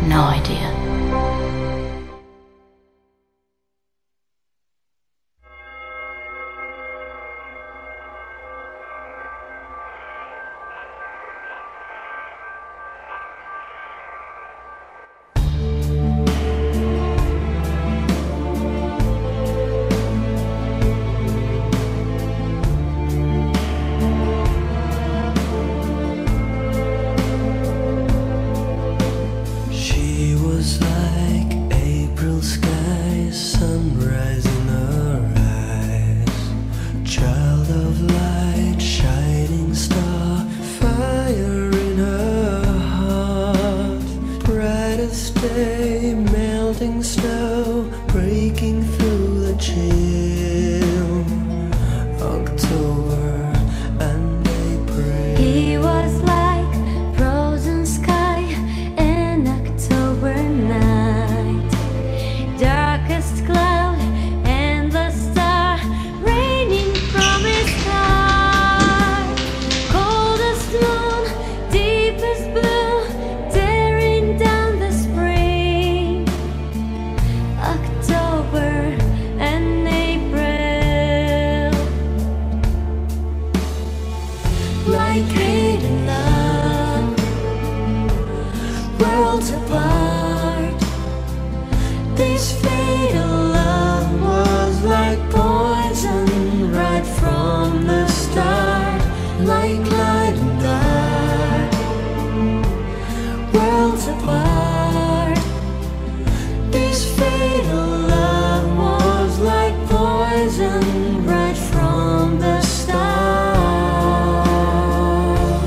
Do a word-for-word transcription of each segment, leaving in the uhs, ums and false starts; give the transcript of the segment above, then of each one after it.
no idea. Day, melting snow, breaking through the chill. October and April. He was like frozen sky in October night. Darkest cloud, endless star, raining from his heart. Coldest moon, deepest blue, tearing down the spring. October and April, like hate and love, worlds apart. This fatal love was like poison right from the start, like light and dark, worlds apart. This fatal love was like poison right from the start.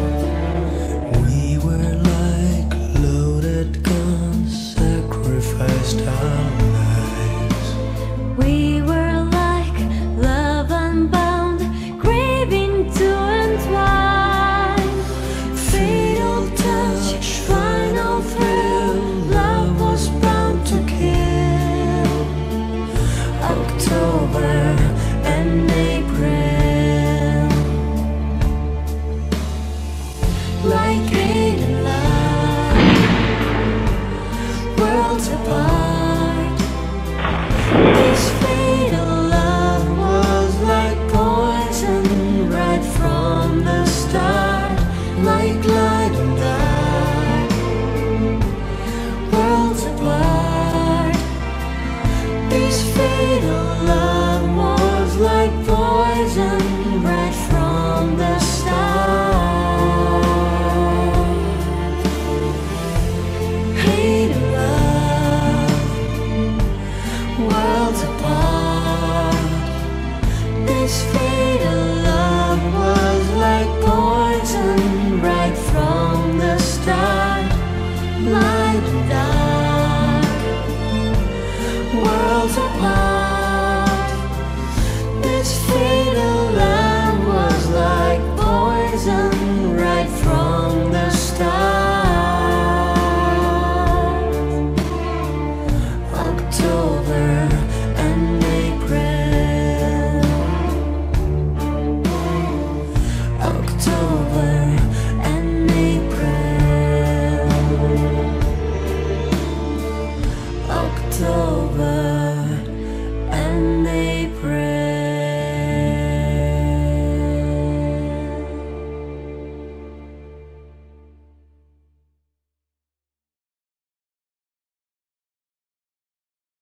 We were like loaded guns, sacrificed our lives. We were like love unbound, craving to entwine. Fatal touch.